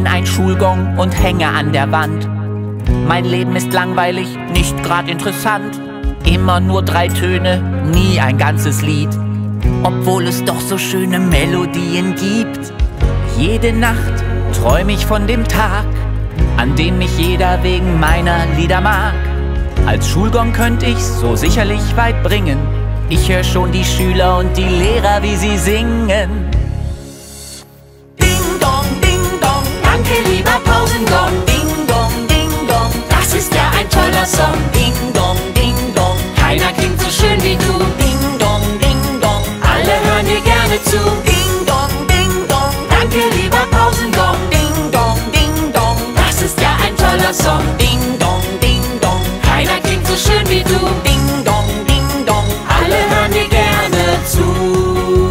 bin ein Schulgong und hänge an der Wand. Mein Leben ist langweilig, nicht grad interessant. Immer nur 3 Töne, nie ein ganzes Lied. Obwohl es doch so schöne Melodien gibt. Jede Nacht träum ich von dem Tag, an dem mich jeder wegen meiner Lieder mag. Als Schulgong könnte ich's so sicherlich weit bringen. Ich hör schon die Schüler und die Lehrer, wie sie singen. Ding dong, danke lieber Pausengong. Ding dong, das ist ja ein toller Song. Ding dong, keiner klingt so schön wie du. Ding dong, alle hören dir gerne zu. Ding dong, danke lieber Pausengong. Ding dong, das ist ja ein toller Song. Ding dong, keiner klingt so schön wie du. Ding dong, alle hören dir gerne zu.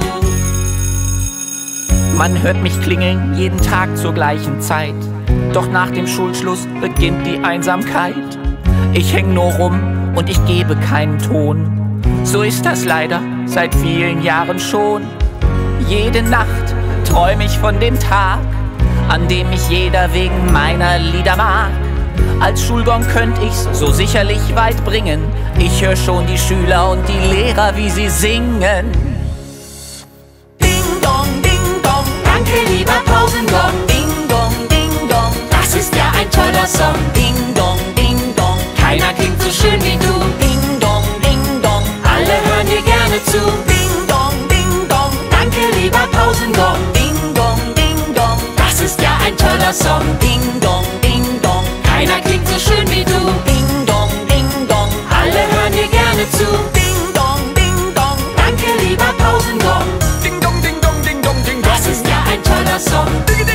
Man hört mich klingeln jeden Tag zur gleichen Zeit. Doch nach dem Schulschluss beginnt die Einsamkeit. Ich häng nur rum und ich gebe keinen Ton. So ist das leider seit vielen Jahren schon. Jede Nacht träum ich von dem Tag, an dem mich jeder wegen meiner Lieder mag. Als Schulgong könnte ich's so sicherlich weit bringen. Ich hör schon die Schüler und die Lehrer, wie sie singen. Ding dong, danke lieber Pausengong. Ding dong, das ist ja ein toller Song. Ding dong, keiner klingt so schön wie du. Ding dong, alle hören dir gerne zu. Ding dong, danke lieber Pausengong. Ding dong, das ist ja ein toller Song. Ding dong, keiner klingt so schön wie du. Ding dong, alle hören dir gerne zu. Ding dong, danke lieber Pausengong. Ding dong, das ist ja ein toller Song.